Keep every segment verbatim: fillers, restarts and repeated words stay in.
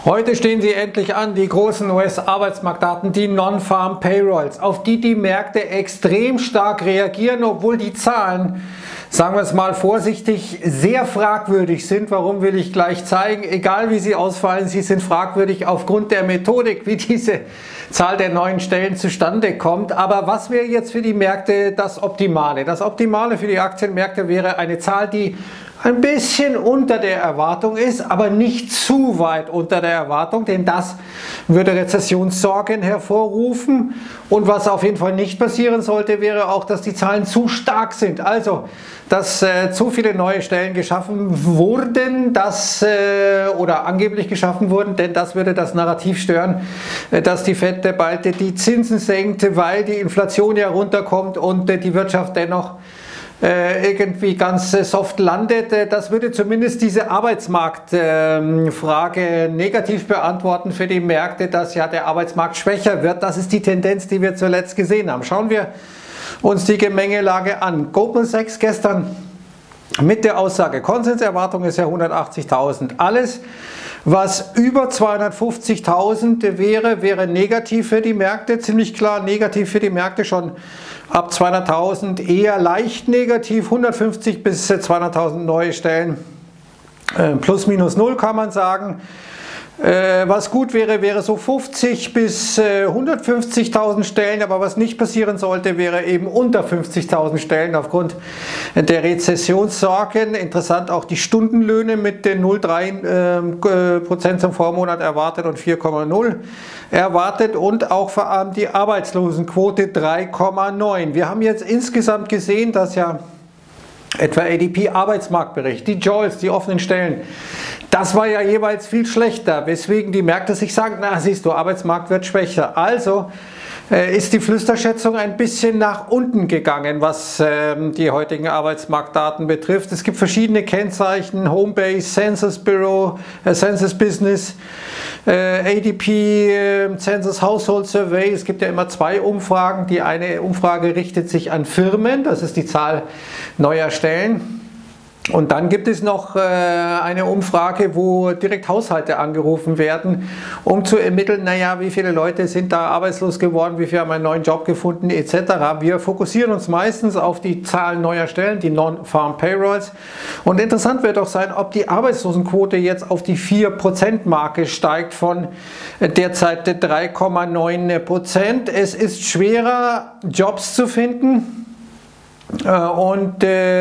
Heute stehen sie endlich an, die großen U S-Arbeitsmarktdaten, die Non-Farm Payrolls, auf die die Märkte extrem stark reagieren, obwohl die Zahlen, sagen wir es mal vorsichtig, sehr fragwürdig sind. Warum, will ich gleich zeigen. Egal wie sie ausfallen, sie sind fragwürdig aufgrund der Methodik, wie diese Zahl der neuen Stellen zustande kommt. Aber was wäre jetzt für die Märkte das Optimale? Das Optimale für die Aktienmärkte wäre eine Zahl, die ein bisschen unter der Erwartung ist, aber nicht zu weit unter der Erwartung, denn das würde Rezessionssorgen hervorrufen. Und was auf jeden Fall nicht passieren sollte, wäre auch, dass die Zahlen zu stark sind. Also, dass äh, zu viele neue Stellen geschaffen wurden, dass, äh, oder angeblich geschaffen wurden, denn das würde das Narrativ stören, äh, dass die Fed bald die Zinsen senkt, weil die Inflation ja runterkommt und äh, die Wirtschaft dennoch irgendwie ganz soft landet. Das würde zumindest diese Arbeitsmarktfrage negativ beantworten für die Märkte, dass ja der Arbeitsmarkt schwächer wird. Das ist die Tendenz, die wir zuletzt gesehen haben. Schauen wir uns die Gemengelage an. Goldman Sachs gestern mit der Aussage, Konsenserwartung ist ja hundertachtzigtausend. Alles, was über zweihundertfünfzigtausend wäre, wäre negativ für die Märkte. Ziemlich klar negativ für die Märkte, schon ab zweihunderttausend eher leicht negativ. hundertfünfzig bis zweihunderttausend neue Stellen, plus minus null kann man sagen. Was gut wäre, wäre so fünfzig bis hundertfünfzigtausend Stellen, aber was nicht passieren sollte, wäre eben unter fünfzigtausend Stellen aufgrund der Rezessionssorgen. Interessant auch die Stundenlöhne mit den null Komma drei Prozent zum Vormonat erwartet und vier Komma null erwartet und auch vor allem die Arbeitslosenquote drei Komma neun. Wir haben jetzt insgesamt gesehen, dass ja etwa A D P Arbeitsmarktbericht, die Jobs, die offenen Stellen, das war ja jeweils viel schlechter, weswegen die Märkte sich sagen, na siehst du, Arbeitsmarkt wird schwächer. Also äh, ist die Flüsterschätzung ein bisschen nach unten gegangen, was äh, die heutigen Arbeitsmarktdaten betrifft. Es gibt verschiedene Kennzeichen, Homebase, Census Bureau, äh, Census Business, äh, A D P, äh, Census Household Survey. Es gibt ja immer zwei Umfragen. Die eine Umfrage richtet sich an Firmen, das ist die Zahl neuer Stellen. Und dann gibt es noch äh, eine Umfrage, wo direkt Haushalte angerufen werden, um zu ermitteln, naja, wie viele Leute sind da arbeitslos geworden, wie viele haben einen neuen Job gefunden et cetera. Wir fokussieren uns meistens auf die Zahlen neuer Stellen, die Non-Farm Payrolls. Und interessant wird auch sein, ob die Arbeitslosenquote jetzt auf die vier Prozent Marke steigt von derzeit drei Komma neun Prozent. Es ist schwerer, Jobs zu finden. Und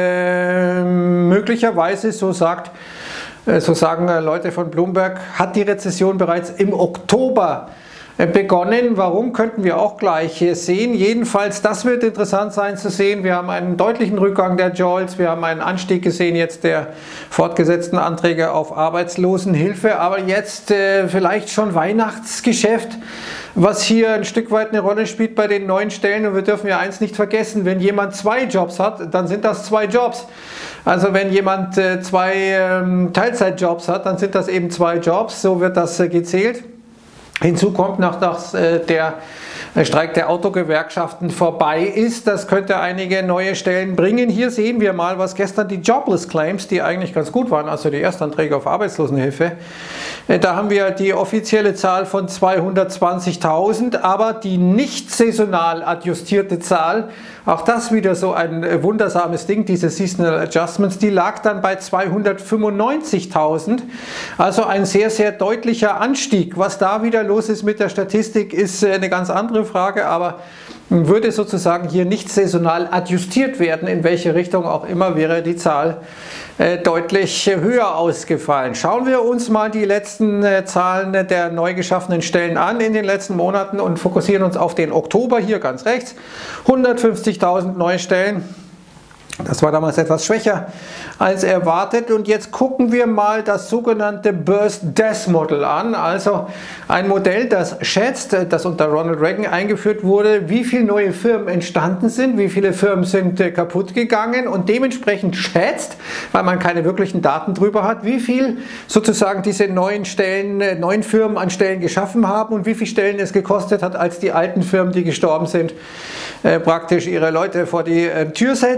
äh, möglicherweise, so, sagt, äh, so sagen äh, Leute von Bloomberg, hat die Rezession bereits im Oktober äh, begonnen. Warum, könnten wir auch gleich äh, sehen. Jedenfalls, das wird interessant sein zu sehen. Wir haben einen deutlichen Rückgang der Jobs, wir haben einen Anstieg gesehen jetzt der fortgesetzten Anträge auf Arbeitslosenhilfe, aber jetzt äh, vielleicht schon Weihnachtsgeschäft, was hier ein Stück weit eine Rolle spielt bei den neuen Stellen. Und wir dürfen ja eins nicht vergessen, wenn jemand zwei Jobs hat, dann sind das zwei Jobs. Also wenn jemand äh, zwei ähm, Teilzeitjobs hat, dann sind das eben zwei Jobs, so wird das äh, gezählt. Hinzu kommt noch, dass äh, der Streik der Autogewerkschaften vorbei ist. Das könnte einige neue Stellen bringen. Hier sehen wir mal, was gestern die Jobless Claims, die eigentlich ganz gut waren, also die Erstanträge auf Arbeitslosenhilfe, äh, da haben wir die offizielle Zahl von zweihundertzwanzigtausend, aber die nicht saisonal adjustierte Zahl, auch das wieder so ein wundersames Ding, diese Seasonal Adjustments, die lag dann bei zweihundertfünfundneunzigtausend, also ein sehr, sehr deutlicher Anstieg. Was da wieder los ist mit der Statistik, ist eine ganz andere Frage, aber würde sozusagen hier nicht saisonal adjustiert werden, in welche Richtung auch immer, wäre die Zahl äh, deutlich höher ausgefallen. Schauen wir uns mal die letzten äh, Zahlen der neu geschaffenen Stellen an in den letzten Monaten und fokussieren uns auf den Oktober, hier ganz rechts, hundertfünfzigtausend neue Stellen. Das war damals etwas schwächer als erwartet. Und jetzt gucken wir mal das sogenannte Burst Death Model an. Also ein Modell, das schätzt, das unter Ronald Reagan eingeführt wurde, wie viele neue Firmen entstanden sind, wie viele Firmen sind kaputt gegangen und dementsprechend schätzt, weil man keine wirklichen Daten drüber hat, wie viel sozusagen diese neuen Stellen, neuen Firmen an Stellen geschaffen haben und wie viele Stellen es gekostet hat, als die alten Firmen, die gestorben sind, äh, praktisch ihre Leute vor die äh, Tür setzen mussten.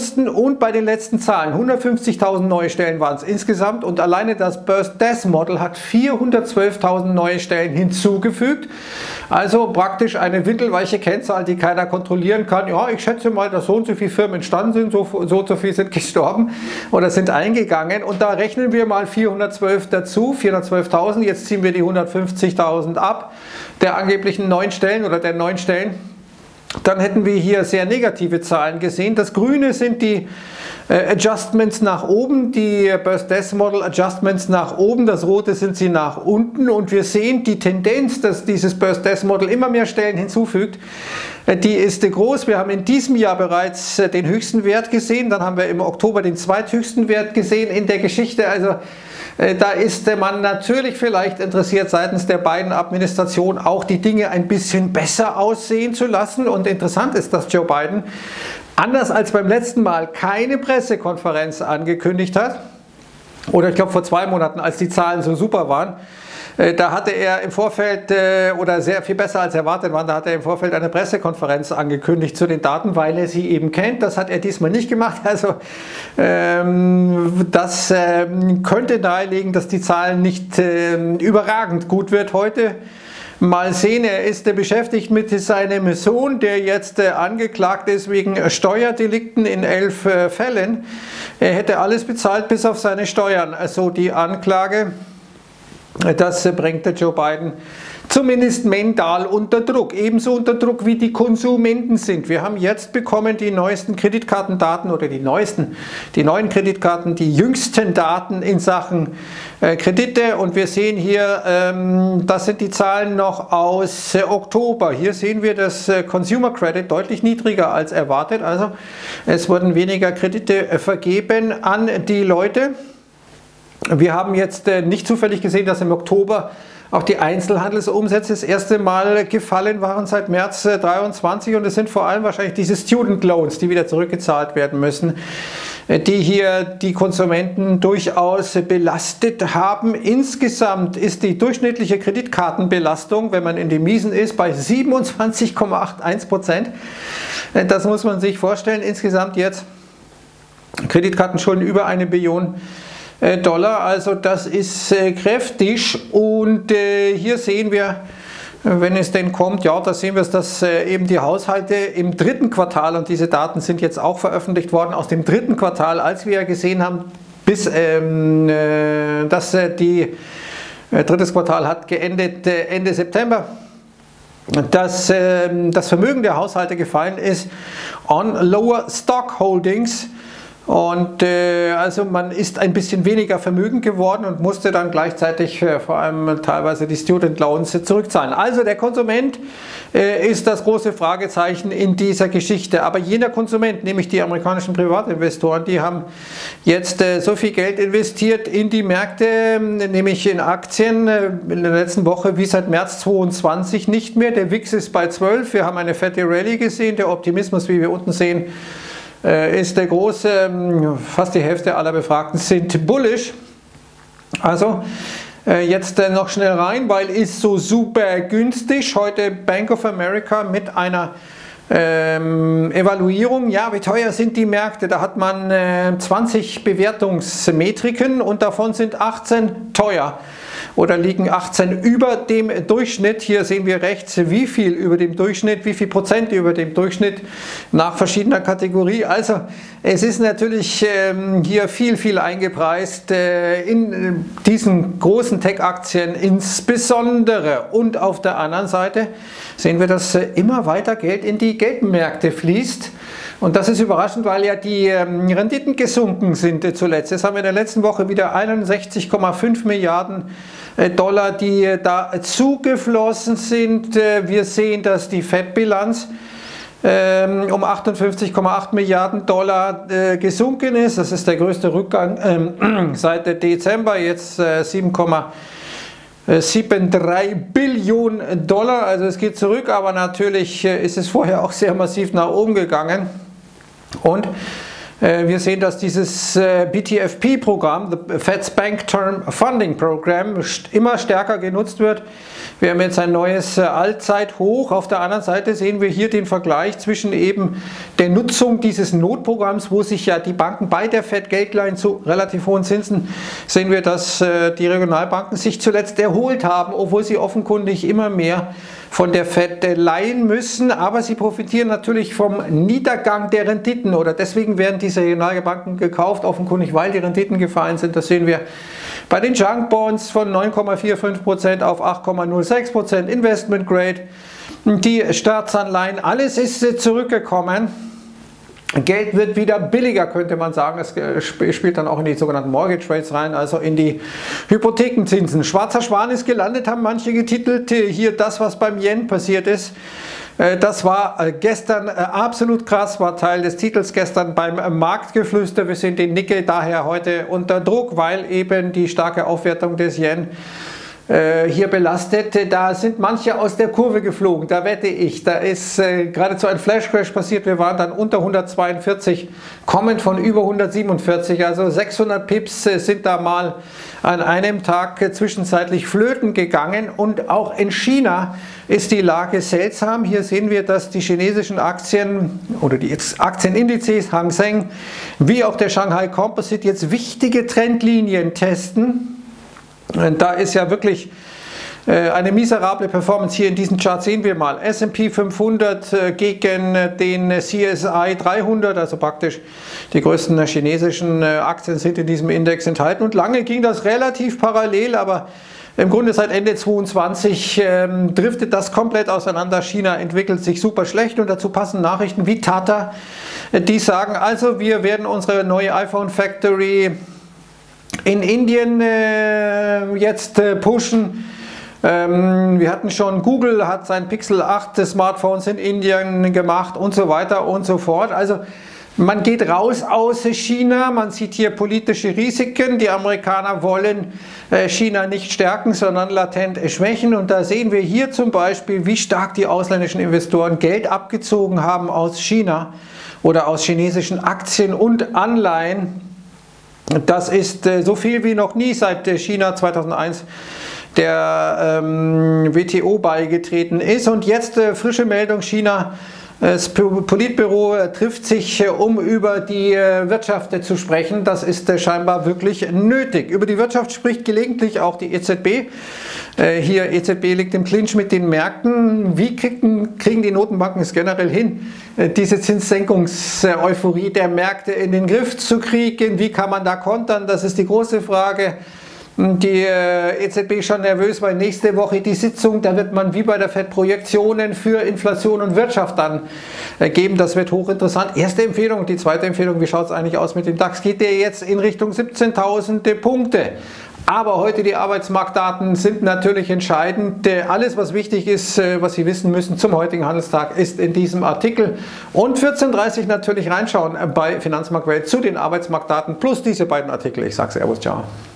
mussten und bei den letzten Zahlen, hundertfünfzigtausend neue Stellen waren es insgesamt und alleine das Burst Death Model hat vierhundertzwölftausend neue Stellen hinzugefügt. Also praktisch eine windelweiche Kennzahl, die keiner kontrollieren kann. Ja, ich schätze mal, dass so und so viele Firmen entstanden sind, so, so und so viele sind gestorben oder sind eingegangen und da rechnen wir mal vierhundertzwölf dazu, vierhundertzwölftausend, jetzt ziehen wir die hundertfünfzigtausend ab der angeblichen neuen Stellen oder der neuen Stellen. Dann hätten wir hier sehr negative Zahlen gesehen. Das Grüne sind die äh, Adjustments nach oben, die Burst Death Model Adjustments nach oben, das Rote sind sie nach unten und wir sehen die Tendenz, dass dieses Burst Death Model immer mehr Stellen hinzufügt. Äh, die ist äh, groß. Wir haben in diesem Jahr bereits äh, den höchsten Wert gesehen, dann haben wir im Oktober den zweithöchsten Wert gesehen in der Geschichte. Also da ist man natürlich vielleicht interessiert, seitens der beiden Administrationen auch die Dinge ein bisschen besser aussehen zu lassen. Und interessant ist, dass Joe Biden, anders als beim letzten Mal, keine Pressekonferenz angekündigt hat. Oder ich glaube vor zwei Monaten, als die Zahlen so super waren. Da hatte er im Vorfeld, oder sehr viel besser als erwartet waren, da hat er im Vorfeld eine Pressekonferenz angekündigt zu den Daten, weil er sie eben kennt. Das hat er diesmal nicht gemacht. Also ähm, das ähm, könnte nahelegen, dass die Zahlen nicht ähm, überragend gut wird heute. Mal sehen, er ist äh, beschäftigt mit seinem Sohn, der jetzt äh, angeklagt ist wegen äh, Steuerdelikten in elf äh, Fällen. Er hätte alles bezahlt bis auf seine Steuern. Also die Anklage. Das bringt der Joe Biden zumindest mental unter Druck, ebenso unter Druck wie die Konsumenten sind. Wir haben jetzt bekommen die neuesten Kreditkartendaten oder die neuesten, die neuen Kreditkarten, die jüngsten Daten in Sachen äh, Kredite und wir sehen hier, ähm, das sind die Zahlen noch aus äh, Oktober. Hier sehen wir das äh, Consumer Credit deutlich niedriger als erwartet, also es wurden weniger Kredite äh, vergeben an die Leute. Wir haben jetzt äh, nicht zufällig gesehen, dass im Oktober auch die Einzelhandelsumsätze das erste Mal gefallen waren seit März äh, dreiundzwanzig und es sind vor allem wahrscheinlich diese Student Loans, die wieder zurückgezahlt werden müssen, äh, die hier die Konsumenten durchaus äh, belastet haben. Insgesamt ist die durchschnittliche Kreditkartenbelastung, wenn man in den Miesen ist, bei siebenundzwanzig Komma einundachtzig Prozent. Äh, das muss man sich vorstellen. Insgesamt jetzt Kreditkartenschulden über eine Billion Dollar, also das ist äh, kräftig und äh, hier sehen wir, wenn es denn kommt, ja, da sehen wir es, dass äh, eben die Haushalte im dritten Quartal, und diese Daten sind jetzt auch veröffentlicht worden, aus dem dritten Quartal, als wir ja gesehen haben, bis ähm, äh, dass äh, die äh, drittes Quartal hat geendet äh, Ende September, dass äh, das Vermögen der Haushalte gefallen ist on lower stock holdings. Und äh, also man ist ein bisschen weniger vermögend geworden und musste dann gleichzeitig äh, vor allem teilweise die Student Loans zurückzahlen. Also der Konsument äh, ist das große Fragezeichen in dieser Geschichte. Aber jener Konsument, nämlich die amerikanischen Privatinvestoren, die haben jetzt äh, so viel Geld investiert in die Märkte, nämlich in Aktien äh, in der letzten Woche wie seit März zweiundzwanzig nicht mehr. Der W I X ist bei zwölf, wir haben eine fette Rallye gesehen, der Optimismus, wie wir unten sehen, ist der große, fast die Hälfte aller Befragten sind bullish. Also jetzt noch schnell rein, weil ist so super günstig. Heute Bank of America mit einer ähm, Evaluierung. Ja, wie teuer sind die Märkte? Da hat man äh, zwanzig Bewertungsmetriken und davon sind achtzehn teuer. Oder liegen achtzehn über dem Durchschnitt. Hier sehen wir rechts, wie viel über dem Durchschnitt, wie viel Prozent über dem Durchschnitt nach verschiedener Kategorie. Also es ist natürlich ähm, hier viel, viel eingepreist äh, in äh, diesen großen Tech-Aktien insbesondere. Und auf der anderen Seite sehen wir, dass äh, immer weiter Geld in die Geldmärkte fließt. Und das ist überraschend, weil ja die ähm, Renditen gesunken sind äh, zuletzt. Jetzt haben wir in der letzten Woche wieder einundsechzig Komma fünf Milliarden äh, Dollar, die äh, da zugeflossen sind. Äh, wir sehen, dass die Fed-Bilanz ähm, um achtundfünfzig Komma acht Milliarden Dollar äh, gesunken ist. Das ist der größte Rückgang ähm, seit Dezember, jetzt äh, sieben Komma dreiundsiebzig Billionen Dollar. Also es geht zurück, aber natürlich äh, ist es vorher auch sehr massiv nach oben gegangen. Und äh, wir sehen, dass dieses äh, B T F P-Programm, the Fed's Bank Term Funding Program, st immer stärker genutzt wird Wir haben jetzt ein neues Allzeithoch. Auf der anderen Seite sehen wir hier den Vergleich zwischen eben der Nutzung dieses Notprogramms, wo sich ja die Banken bei der Fed Geld leihen zu relativ hohen Zinsen, sehen wir, dass die Regionalbanken sich zuletzt erholt haben, obwohl sie offenkundig immer mehr von der Fed leihen müssen, aber sie profitieren natürlich vom Niedergang der Renditen oder deswegen werden diese Regionalbanken gekauft, offenkundig weil die Renditen gefallen sind. Das sehen wir bei den Junk Bonds von neun Komma fünfundvierzig Prozent auf acht Komma null sechs Prozent, Investment Grade, die Staatsanleihen, alles ist zurückgekommen. Geld wird wieder billiger, könnte man sagen. Es spielt dann auch in die sogenannten Mortgage Rates rein, also in die Hypothekenzinsen. Schwarzer Schwan ist gelandet, haben manche getitelt. Hier das, was beim Yen passiert ist. Das war gestern absolut krass, war Teil des Titels gestern beim Marktgeflüster. Wir sehen den Nikkei daher heute unter Druck, weil eben die starke Aufwertung des Yen hier belastet. Da sind manche aus der Kurve geflogen, da wette ich. Da ist äh, geradezu ein Flashcrash passiert. Wir waren dann unter hundertzweiundvierzig, kommend von über hundertsiebenundvierzig. Also sechshundert Pips äh, sind da mal an einem Tag äh, zwischenzeitlich flöten gegangen. Und auch in China ist die Lage seltsam. Hier sehen wir, dass die chinesischen Aktien oder die Aktienindizes Hang Seng wie auch der Shanghai Composite jetzt wichtige Trendlinien testen. Da ist ja wirklich eine miserable Performance hier in diesem Chart, sehen wir mal. S und P fünfhundert gegen den C S I dreihundert, also praktisch die größten chinesischen Aktien sind in diesem Index enthalten. Und lange ging das relativ parallel, aber im Grunde seit Ende zweitausendzweiundzwanzig ähm, driftet das komplett auseinander. China entwickelt sich super schlecht und dazu passen Nachrichten wie Tata, die sagen, also wir werden unsere neue iPhone Factory in Indien äh, jetzt äh, pushen. Ähm, wir hatten schon, Google hat sein Pixel acht Smartphones in Indien gemacht und so weiter und so fort. Also man geht raus aus China, man sieht hier politische Risiken. Die Amerikaner wollen äh, China nicht stärken, sondern latent schwächen. Und da sehen wir hier zum Beispiel, wie stark die ausländischen Investoren Geld abgezogen haben aus China oder aus chinesischen Aktien und Anleihen. Das ist äh, so viel wie noch nie seit äh, China zweitausendeins der ähm, W T O beigetreten ist. Und jetzt äh, frische Meldung, China, das Politbüro äh, trifft sich, äh, um über die äh, Wirtschaft äh, zu sprechen. Das ist äh, scheinbar wirklich nötig. Über die Wirtschaft spricht gelegentlich auch die E Z B. Äh, hier E Z B liegt im Clinch mit den Märkten. Wie kriegen, kriegen die Notenbanken es generell hin, äh, diese Zinssenkungseuphorie der Märkte in den Griff zu kriegen? Wie kann man da kontern? Das ist die große Frage. Die E Z B schon nervös, weil nächste Woche die Sitzung, da wird man wie bei der Fed Projektionen für Inflation und Wirtschaft dann geben. Das wird hochinteressant. Erste Empfehlung. Die zweite Empfehlung, wie schaut es eigentlich aus mit dem DAX? Geht der jetzt in Richtung siebzehntausend Punkte? Aber heute die Arbeitsmarktdaten sind natürlich entscheidend. Alles, was wichtig ist, was Sie wissen müssen zum heutigen Handelstag, ist in diesem Artikel. Und vierzehn Uhr dreißig natürlich reinschauen bei Finanzmarktwelt zu den Arbeitsmarktdaten plus diese beiden Artikel. Ich sage Servus, ciao.